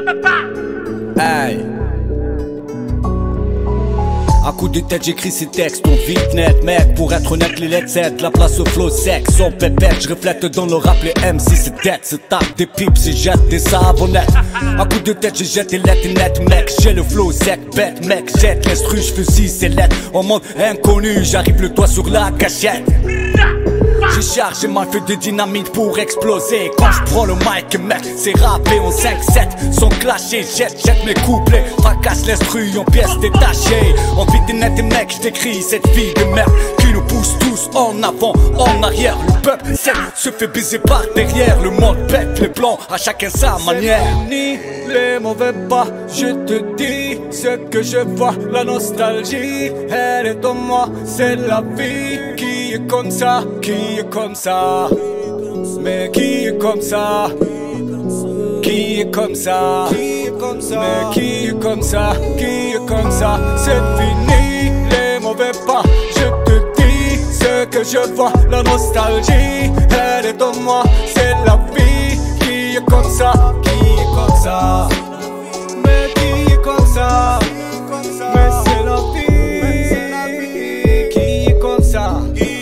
Hey. À coup de tête j'écris ces textes, on vite net mec. Pour être honnête les lettres c'est la place au flow sec. Son pépette, je reflète dans le rap les MC c'est tête. Se tape des pipes, se jette des savonnettes. À coup de tête je jette des lettres net mec. J'ai le flow sec, bête mec. Jette l'instru, je fusille ces lettres. En monde inconnu, j'arrive le doigt sur la cachette. J'ai chargé ma feu de dynamite pour exploser. Quand je prends le mic mec, c'est rappé en 5-7. Son clashé, jette mes couplets. Fracasse l'instru en pièces détachées. En vite net mec, je décris cette fille de merde qui nous pousse tous en avant, en arrière. Le peuple se fait baiser par derrière. Le monde pète les plans, à chacun sa manière. C'est fini les mauvais pas, je te dis ce que je vois. La nostalgie, elle est en moi, c'est la vie qui est comme ça, qui est comme ça. Mais qui est comme ça? Qui est comme ça? Mais qui est comme ça? Qui est comme ça? C'est fini les mauvais pas, je te dis ce que je vois. La nostalgie, elle est en moi, c'est la vie qui est comme ça, qui est comme ça. Mais qui est comme ça? Mais c'est la vie qui est comme ça.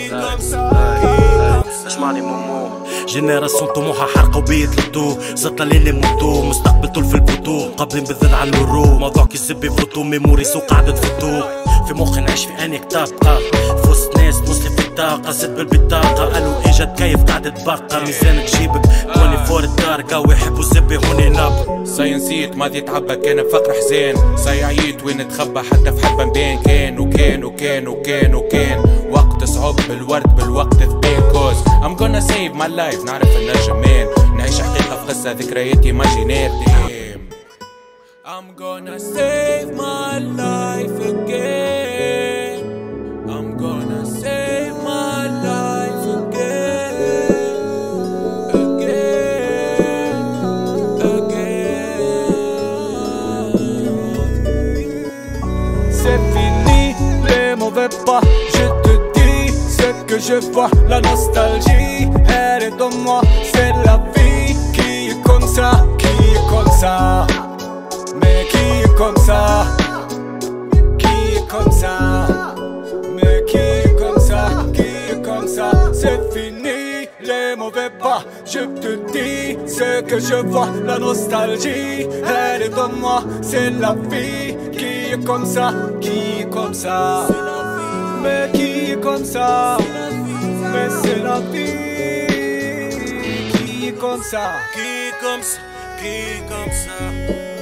اسمعني مومو جنراسيون طموحها حرقة وبيتلتو زطلة ليلي موتو مستقبل طول في البطو قابلين بالذل على الورو موضوع كيسب يفوتو ميموري سوق قاعدة تفوتو في مخي نعيش في اني كتاب في وسط ناس مسلم في الطاقة زد بالبطاقة قالوا ايجاد كيف قاعدة تبقى ميزانك جيبك توني فور الدارقة ويحبوا زبي هوني ناب صاي نسيت ماضي يتعبى كان فقر حزين صاي عييت وين تخبى حتى في حبة مبين كان وكان وقت صعب بالوقت ثبين كوز I'm gonna save my life نعرف النجمين نعيش حقيقة في قصة ذكرياتي ماجينير I'm gonna save my life again I'm gonna save my life C'est fini les mauvais pas, je te dis ce que je vois. La nostalgie, elle est en moi, c'est la vie qui est comme ça, qui est comme ça. Mais qui est comme ça? Qui est comme ça? Mais qui est comme ça? Qui est comme ça? C'est fini les mauvais pas, je te dis ce que je vois. La nostalgie, elle est en moi, c'est la vie qui est comme ça, qui est comme ça. Mais qui est comme ça? Mais c'est la vie qui est comme ça, qui comme ça, qui comme ça.